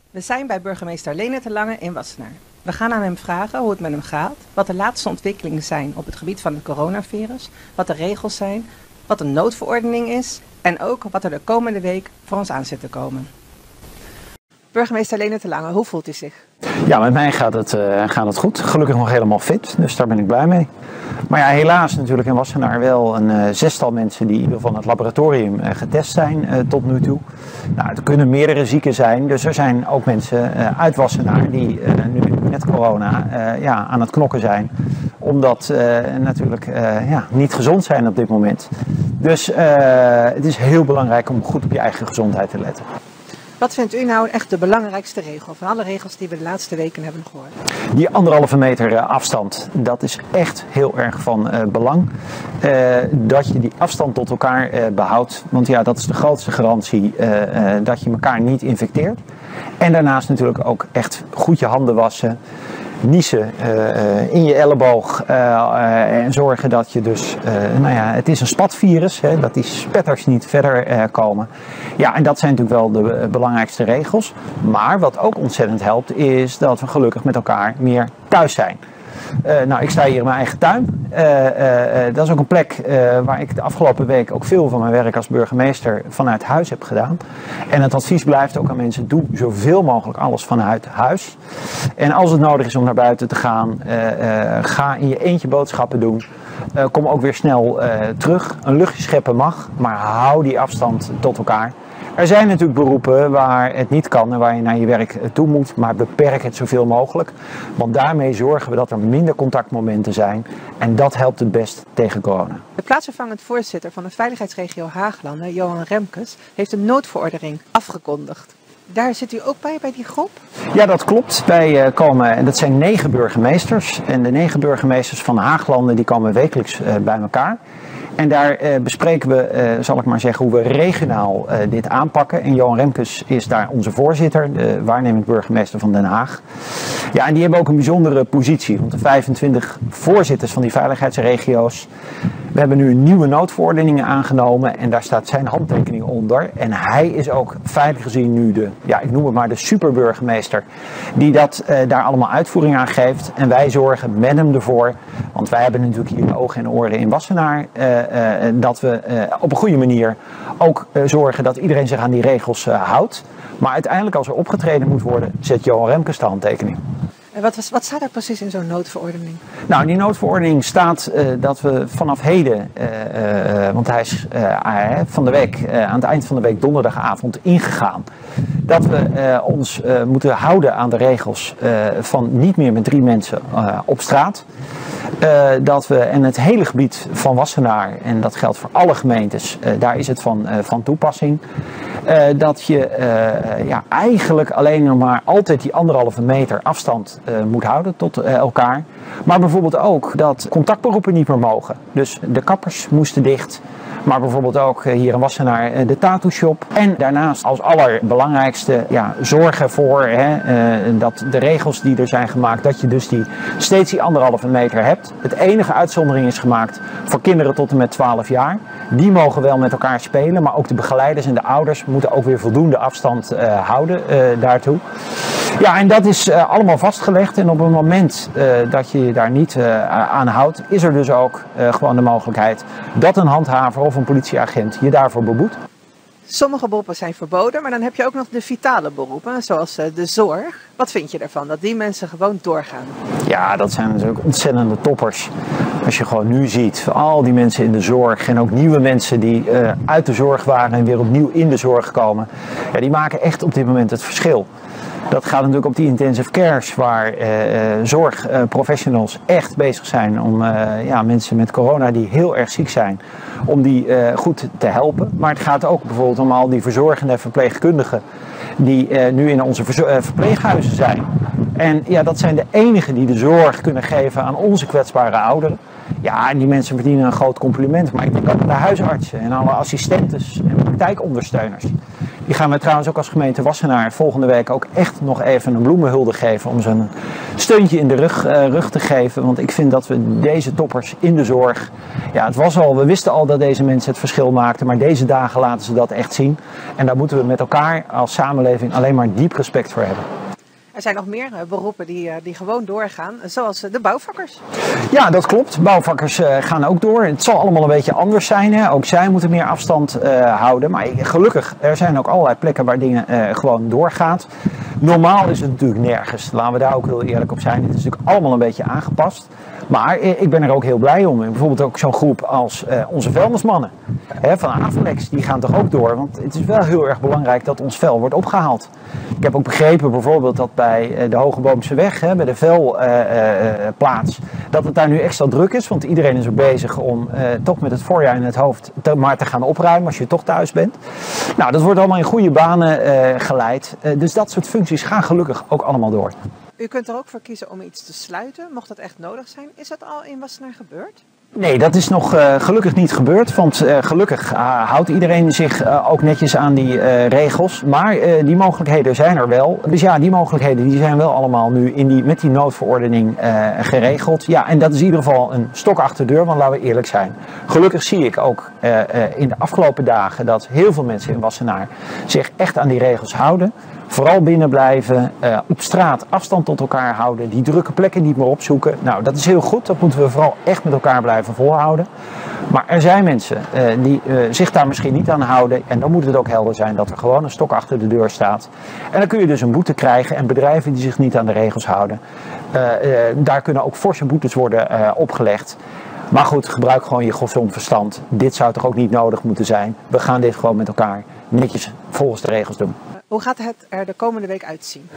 We zijn bij burgemeester Leendert de Lange in Wassenaar. We gaan aan hem vragen hoe het met hem gaat, wat de laatste ontwikkelingen zijn op het gebied van het coronavirus, wat de regels zijn, wat een noodverordening is en ook wat er de komende week voor ons aan zit te komen. Burgemeester Leendert de Lange, hoe voelt u zich? Ja, met mij gaat het goed. Gelukkig nog helemaal fit, dus daar ben ik blij mee. Maar ja, helaas natuurlijk in Wassenaar wel een zestal mensen die in ieder geval van het laboratorium getest zijn tot nu toe. Nou, er kunnen meerdere zieken zijn, dus er zijn ook mensen uit Wassenaar die nu met corona aan het knokken zijn. Omdat natuurlijk niet gezond zijn op dit moment. Dus het is heel belangrijk om goed op je eigen gezondheid te letten. Wat vindt u nou echt de belangrijkste regel van alle regels die we de laatste weken hebben gehoord? Die 1,5 meter afstand, dat is echt heel erg van belang. Dat je die afstand tot elkaar behoudt, want ja, dat is de grootste garantie dat je elkaar niet infecteert. En daarnaast natuurlijk ook echt goed je handen wassen. Niezen in je elleboog en zorgen dat je dus, het is een spatvirus, dat die spetters niet verder komen. Ja, en dat zijn natuurlijk wel de belangrijkste regels. Maar wat ook ontzettend helpt is dat we gelukkig met elkaar meer thuis zijn. Ik sta hier in mijn eigen tuin. Dat is ook een plek waar ik de afgelopen week ook veel van mijn werk als burgemeester vanuit huis heb gedaan. En het advies blijft ook aan mensen, doe zoveel mogelijk alles vanuit huis. En als het nodig is om naar buiten te gaan, ga in je eentje boodschappen doen. Kom ook weer snel terug. Een luchtje scheppen mag, maar hou die afstand tot elkaar. Er zijn natuurlijk beroepen waar het niet kan en waar je naar je werk toe moet, maar beperk het zoveel mogelijk. Want daarmee zorgen we dat er minder contactmomenten zijn en dat helpt het best tegen corona. De plaatsvervangend voorzitter van de veiligheidsregio Haaglanden, Johan Remkes, heeft een noodverordening afgekondigd. Daar zit u ook bij die groep? Ja, dat klopt. Wij komen, en dat zijn 9 burgemeesters. En de 9 burgemeesters van Haaglanden die komen wekelijks bij elkaar. En daar bespreken we, zal ik maar zeggen, hoe we regionaal dit aanpakken. En Johan Remkes is daar onze voorzitter, de waarnemend burgemeester van Den Haag. Ja, en die hebben ook een bijzondere positie, want de 25 voorzitters van die veiligheidsregio's. We hebben nu nieuwe noodverordeningen aangenomen en daar staat zijn handtekening onder. En hij is ook feitelijk gezien nu de, ik noem het maar de superburgemeester, die daar allemaal uitvoering aan geeft. En wij zorgen met hem ervoor, want wij hebben natuurlijk hier de ogen en oren in Wassenaar, dat we op een goede manier ook zorgen dat iedereen zich aan die regels houdt. Maar uiteindelijk als er opgetreden moet worden, zet Johan Remkes de handtekening. En wat staat er precies in zo'n noodverordening? Nou, in die noodverordening staat dat we vanaf heden, want hij is van de week, aan het eind van de week donderdagavond ingegaan, dat we ons moeten houden aan de regels van niet meer met 3 mensen op straat. Dat we in het hele gebied van Wassenaar, en dat geldt voor alle gemeentes, daar is het van toepassing. Dat je eigenlijk alleen nog maar altijd die 1,5 meter afstand moet houden tot elkaar. Maar bijvoorbeeld ook dat contactberoepen niet meer mogen. Dus de kappers moesten dicht. Maar bijvoorbeeld ook hier in Wassenaar de tattoo shop. En daarnaast als allerbelangrijkste zorgen ervoor dat de regels die er zijn gemaakt, dat je dus steeds die 1,5 meter hebt. Het enige uitzondering is gemaakt voor kinderen tot en met 12 jaar. Die mogen wel met elkaar spelen, maar ook de begeleiders en de ouders moeten ook weer voldoende afstand houden daartoe. Ja, en dat is allemaal vastgelegd en op het moment dat je je daar niet aan houdt, is er dus ook gewoon de mogelijkheid dat een handhaver of een politieagent je daarvoor beboet. Sommige beroepen zijn verboden, maar dan heb je ook nog de vitale beroepen, zoals de zorg. Wat vind je ervan, dat die mensen gewoon doorgaan? Ja, dat zijn natuurlijk ontzettende toppers. Als je gewoon nu ziet, al die mensen in de zorg en ook nieuwe mensen die uit de zorg waren en weer opnieuw in de zorg komen. Ja, die maken echt op dit moment het verschil. Dat gaat natuurlijk op die intensive cares waar zorgprofessionals echt bezig zijn om mensen met corona die heel erg ziek zijn, om die goed te helpen. Maar het gaat ook bijvoorbeeld om al die verzorgende verpleegkundigen die nu in onze verpleeghuizen zijn. En ja, dat zijn de enigen die de zorg kunnen geven aan onze kwetsbare ouderen. Ja, en die mensen verdienen een groot compliment. Maar ik denk ook aan de huisartsen en alle assistentes en praktijkondersteuners. Die gaan we trouwens ook als gemeente Wassenaar volgende week ook echt nog even een bloemenhulde geven. Om ze een steuntje in de rug te geven. Want ik vind dat we deze toppers in de zorg... Ja, het was al, we wisten al dat deze mensen het verschil maakten. Maar deze dagen laten ze dat echt zien. En daar moeten we met elkaar als samenleving alleen maar diep respect voor hebben. Er zijn nog meer beroepen die gewoon doorgaan, zoals de bouwvakkers. Ja, dat klopt. Bouwvakkers gaan ook door. Het zal allemaal een beetje anders zijn. Hè. Ook zij moeten meer afstand houden. Maar gelukkig, er zijn ook allerlei plekken waar dingen gewoon doorgaan. Normaal is het natuurlijk nergens. Laten we daar ook heel eerlijk op zijn. Het is natuurlijk allemaal een beetje aangepast. Maar ik ben er ook heel blij om. Bijvoorbeeld ook zo'n groep als onze vuilnismannen van Avalex, die gaan toch ook door. Want het is wel heel erg belangrijk dat ons vuil wordt opgehaald. Ik heb ook begrepen bijvoorbeeld dat bij de Hogeboomseweg, bij de vuilplaats, dat het daar nu extra druk is. Want iedereen is er bezig om toch met het voorjaar in het hoofd maar te gaan opruimen als je toch thuis bent. Nou, dat wordt allemaal in goede banen geleid. Dus dat soort functies gaan gelukkig ook allemaal door. U kunt er ook voor kiezen om iets te sluiten, mocht dat echt nodig zijn. Is dat al in Wassenaar gebeurd? Nee, dat is nog gelukkig niet gebeurd, want gelukkig houdt iedereen zich ook netjes aan die regels. Maar die mogelijkheden zijn er wel. Dus ja, die mogelijkheden die zijn wel allemaal nu met die noodverordening geregeld. Ja, en dat is in ieder geval een stok achter de deur, want laten we eerlijk zijn. Gelukkig zie ik ook in de afgelopen dagen dat heel veel mensen in Wassenaar zich echt aan die regels houden. Vooral binnen blijven, op straat afstand tot elkaar houden, die drukke plekken niet meer opzoeken. Nou, dat is heel goed, dat moeten we vooral echt met elkaar blijven volhouden. Maar er zijn mensen die zich daar misschien niet aan houden en dan moet het ook helder zijn dat er gewoon een stok achter de deur staat. En dan kun je dus een boete krijgen en bedrijven die zich niet aan de regels houden, daar kunnen ook forse boetes worden opgelegd. Maar goed, gebruik gewoon je gezond verstand. Dit zou toch ook niet nodig moeten zijn. We gaan dit gewoon met elkaar netjes volgens de regels doen. Hoe gaat het er de komende week uitzien?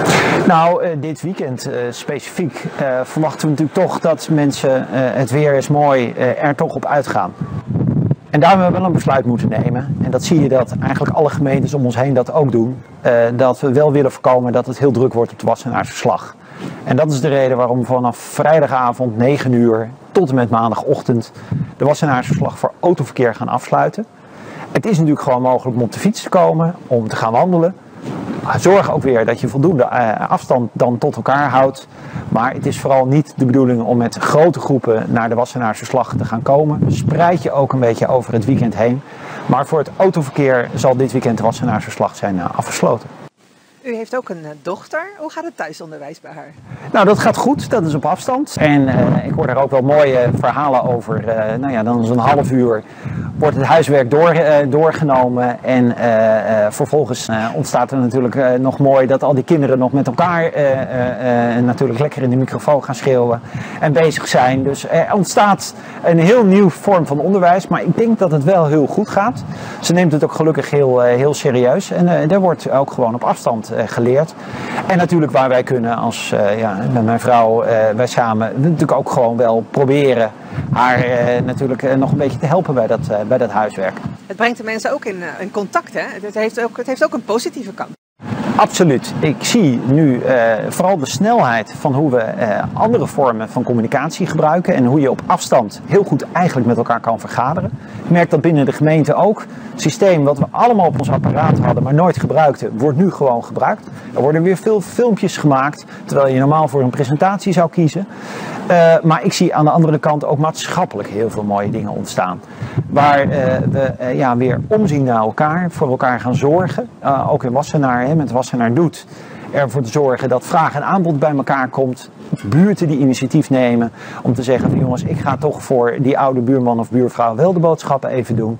Nou, dit weekend specifiek verwachten we natuurlijk toch dat mensen, het weer is mooi, er toch op uitgaan. En daar hebben we wel een besluit moeten nemen. En dat zie je dat eigenlijk alle gemeentes om ons heen dat ook doen. Dat we wel willen voorkomen dat het heel druk wordt op de Wassenaarse En dat is de reden waarom we vanaf vrijdagavond 9 uur tot en met maandagochtend de Wassenaarse voor autoverkeer gaan afsluiten. Het is natuurlijk gewoon mogelijk om op de fiets te komen, om te gaan wandelen. Zorg ook weer dat je voldoende afstand dan tot elkaar houdt. Maar het is vooral niet de bedoeling om met grote groepen naar de Wassenaarse te gaan komen. Spreid je ook een beetje over het weekend heen. Maar voor het autoverkeer zal dit weekend de Wassenaarse zijn afgesloten. U heeft ook een dochter. Hoe gaat het thuisonderwijs bij haar? Nou, dat gaat goed. Dat is op afstand. En ik hoor daar ook wel mooie verhalen over. Nou ja, dan zo'n half uur wordt het huiswerk doorgenomen. En vervolgens ontstaat er natuurlijk nog mooi dat al die kinderen nog met elkaar natuurlijk lekker in de microfoon gaan schreeuwen en bezig zijn. Dus er ontstaat een heel nieuw vorm van onderwijs. Maar ik denk dat het wel heel goed gaat. Ze neemt het ook gelukkig heel serieus. En er wordt ook gewoon op afstand geleerd. En natuurlijk waar wij kunnen als, met mijn vrouw, wij samen natuurlijk ook gewoon wel proberen haar natuurlijk nog een beetje te helpen bij dat huiswerk. Het brengt de mensen ook in contact, hè? Het heeft ook een positieve kant. Absoluut. Ik zie nu vooral de snelheid van hoe we andere vormen van communicatie gebruiken en hoe je op afstand heel goed eigenlijk met elkaar kan vergaderen. Ik merk dat binnen de gemeente ook. Het systeem wat we allemaal op ons apparaat hadden, maar nooit gebruikten, wordt nu gewoon gebruikt. Er worden weer veel filmpjes gemaakt, terwijl je normaal voor een presentatie zou kiezen. Maar ik zie aan de andere kant ook maatschappelijk heel veel mooie dingen ontstaan. Waar we weer omzien naar elkaar, voor elkaar gaan zorgen. Ook in Wassenaar, met Wassenaar Doet. Ervoor te zorgen dat vraag en aanbod bij elkaar komt. Buurten die initiatief nemen om te zeggen van jongens, ik ga toch voor die oude buurman of buurvrouw wel de boodschappen even doen.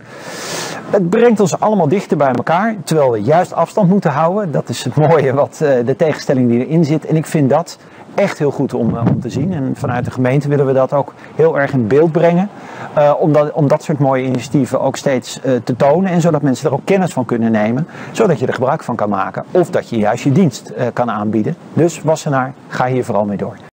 Het brengt ons allemaal dichter bij elkaar, terwijl we juist afstand moeten houden. Dat is het mooie wat de tegenstelling die erin zit. En ik vind dat echt heel goed om te zien. En vanuit de gemeente willen we dat ook heel erg in beeld brengen. Om dat soort mooie initiatieven ook steeds te tonen. En zodat mensen er ook kennis van kunnen nemen. Zodat je er gebruik van kan maken. Of dat je juist je dienst kan aanbieden. Dus Wassenaar, ga hier vooral mee door.